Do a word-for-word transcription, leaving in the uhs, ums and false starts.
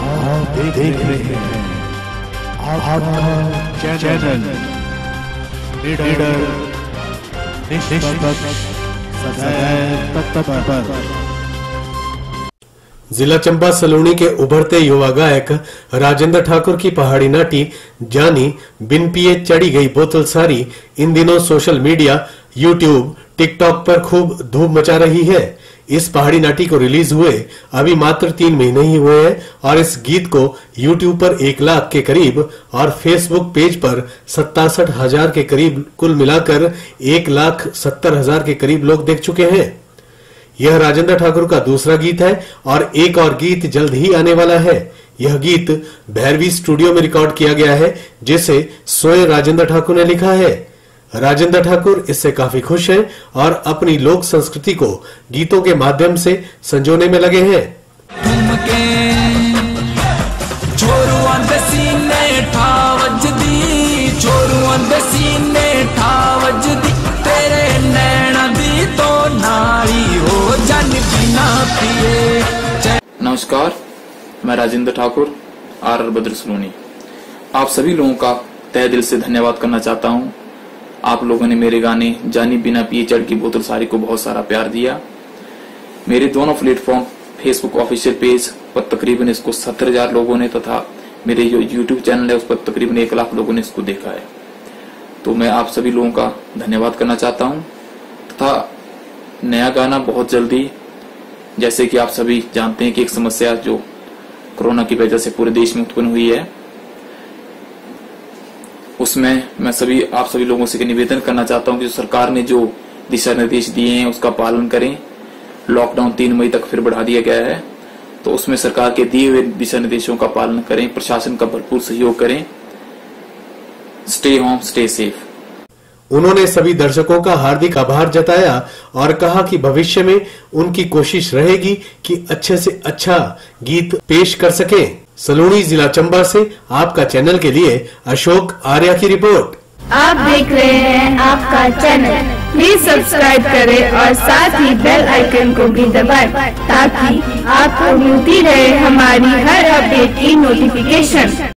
आप देख रहे हैं आपका चैनल लीडर निष्पक्ष सदैव तत्पर। जिला चंबा सलूनी के उभरते युवा गायक राजेंद्र ठाकुर की पहाड़ी नाटी जानी बिन पिए चढ़ी गई बोतल सारी इन दिनों सोशल मीडिया, यूट्यूब, टिकटॉक पर खूब धूम मचा रही है। इस पहाड़ी नाटी को रिलीज हुए अभी मात्र तीन महीने ही हुए हैं और इस गीत को यूट्यूब पर एक लाख के करीब और फेसबुक पेज पर सत्तासठ हजार के करीब कुल मिलाकर एक लाख सत्तर हजार के करीब लोग देख चुके हैं। यह राजेंद्र ठाकुर का दूसरा गीत है और एक और गीत जल्द ही आने वाला है। यह गीत भैरवी स्टूडियो में रिकॉर्ड किया गया है जिसे स्वयं राजेंद्र ठाकुर ने लिखा है। राजेंद्र ठाकुर इससे काफी खुश हैं और अपनी लोक संस्कृति को गीतों के माध्यम से संजोने में लगे हैं। नमस्कार, मैं राजेंद्र ठाकुर आर आर बद्र सलूनी आप सभी लोगों का तहे दिल से धन्यवाद करना चाहता हूं। आप लोगों ने मेरे गाने जानी बिना पिए चढ़ की बोतल सारी को बहुत सारा प्यार दिया। मेरे दोनों प्लेटफॉर्म फेसबुक ऑफिशियल पेज पर तकरीबन इसको सत्तर हजार लोगों ने तथा मेरे जो यूट्यूब चैनल है उस पर तकरीबन एक लाख लोगों ने इसको देखा है। तो मैं आप सभी लोगों का धन्यवाद करना चाहता हूं तथा नया गाना बहुत जल्दी, जैसे कि आप सभी जानते हैं कि एक समस्या जो कोरोना की वजह से पूरे देश में उत्पन्न हुई है, उसमें मैं सभी आप सभी लोगों से निवेदन करना चाहता हूं कि सरकार ने जो दिशा निर्देश दिए हैं उसका पालन करें। लॉकडाउन तीन मई तक फिर बढ़ा दिया गया है, तो उसमें सरकार के दिए हुए दिशा निर्देशों का पालन करें, प्रशासन का भरपूर सहयोग करें। Stay home, stay safe. उन्होंने सभी दर्शकों का हार्दिक आभार जताया और कहा कि भविष्य में उनकी कोशिश रहेगी कि अच्छे से अच्छा गीत पेश कर सकें। सलूनी जिला चंबा से आपका चैनल के लिए अशोक आर्या की रिपोर्ट। आप देख रहे हैं आपका चैनल, प्लीज सब्सक्राइब करें और साथ ही बेल आइकन को भी दबाएं ताकि आपको मिलती रहे हमारी हर अपडेट की नोटिफिकेशन।